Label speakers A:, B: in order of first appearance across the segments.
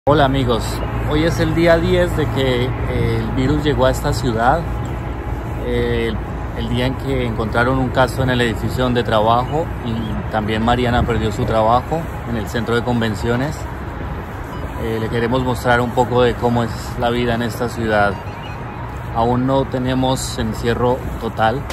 A: Hola amigos, hoy es el día 10 de que el virus llegó a esta ciudad, el día en que encontraron un caso en el edificio donde trabajo y también Mariana perdió su trabajo en el centro de convenciones. Le queremos mostrar un poco de cómo es la vida en esta ciudad. Aún no tenemos encierro total,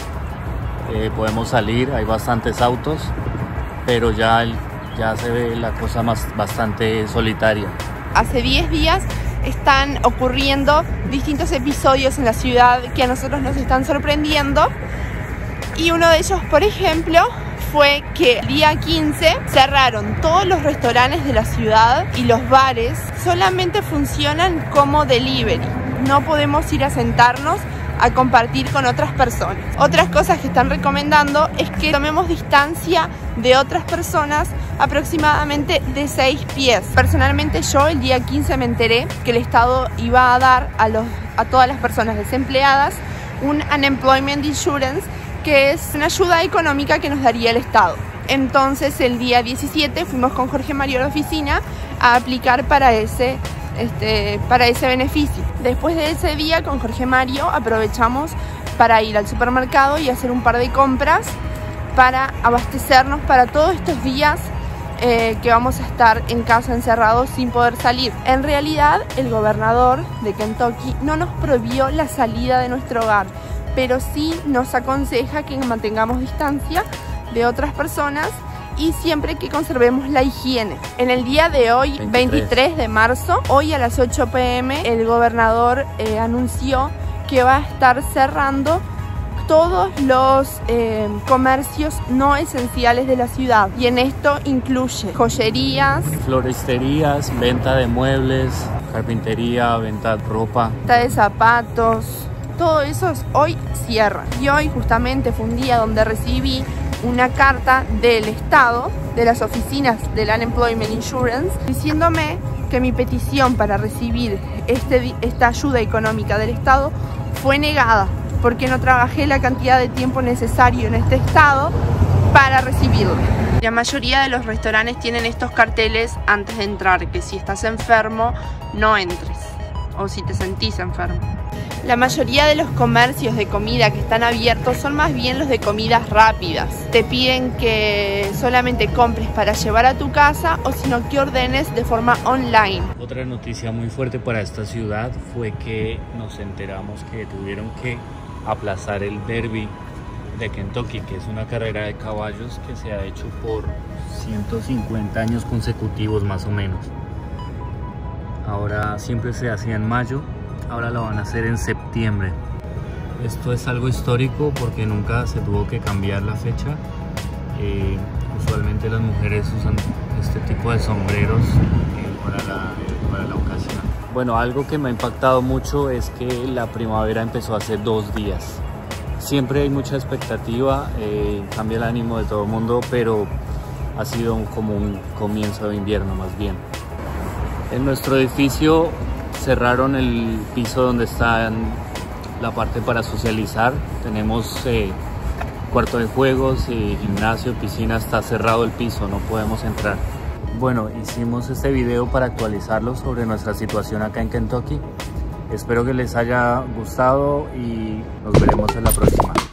A: podemos salir, hay bastantes autos, pero ya se ve la cosa bastante solitaria.
B: Hace 10 días están ocurriendo distintos episodios en la ciudad que a nosotros nos están sorprendiendo, y uno de ellos, por ejemplo, fue que el día 15 cerraron todos los restaurantes de la ciudad y los bares solamente funcionan como delivery. No podemos ir a sentarnos a compartir con otras personas. Otras cosas que están recomendando es que tomemos distancia de otras personas aproximadamente de 6 pies. Personalmente yo el día 15 me enteré que el Estado iba a dar a todas las personas desempleadas un Unemployment Insurance, que es una ayuda económica que nos daría el Estado. Entonces el día 17 fuimos con Jorge Mario a la oficina a aplicar para ese beneficio. Después de ese día con Jorge Mario aprovechamos para ir al supermercado y hacer un par de compras para abastecernos para todos estos días que vamos a estar en casa encerrados sin poder salir. En realidad el gobernador de Kentucky no nos prohibió la salida de nuestro hogar, pero sí nos aconseja que mantengamos distancia de otras personas y siempre que conservemos la higiene. En el día de hoy, 23 de marzo, hoy a las 8 p.m, el gobernador anunció que va a estar cerrando todos los comercios no esenciales de la ciudad, y en esto incluye joyerías,
A: floristerías, venta de muebles, carpintería, venta de ropa,
B: venta de zapatos, todo eso hoy cierra. Y hoy justamente fue un día donde recibí una carta del Estado, de las oficinas del Unemployment Insurance, diciéndome que mi petición para recibir esta ayuda económica del Estado fue negada, porque no trabajé la cantidad de tiempo necesario en este estado para recibirlo. La mayoría de los restaurantes tienen estos carteles antes de entrar, que si estás enfermo no entres, o si te sentís enfermo. La mayoría de los comercios de comida que están abiertos son más bien los de comidas rápidas. Te piden que solamente compres para llevar a tu casa, o sino que ordenes de forma online.
A: Otra noticia muy fuerte para esta ciudad fue que nos enteramos que tuvieron que aplazar el Derby de Kentucky, que es una carrera de caballos que se ha hecho por 150 años consecutivos más o menos. Ahora siempre se hacía en mayo, ahora lo van a hacer en septiembre. Esto es algo histórico porque nunca se tuvo que cambiar la fecha. Usualmente las mujeres usan este tipo de sombreros para la ocasión. Bueno, algo que me ha impactado mucho es que la primavera empezó hace 2 días. Siempre hay mucha expectativa, cambia el ánimo de todo el mundo, pero ha sido como un comienzo de invierno más bien. En nuestro edificio cerraron el piso donde está la parte para socializar. Tenemos cuarto de juegos, gimnasio, piscina, está cerrado el piso, no podemos entrar. Bueno, hicimos este video para actualizarlo sobre nuestra situación acá en Kentucky. Espero que les haya gustado y nos veremos en la próxima.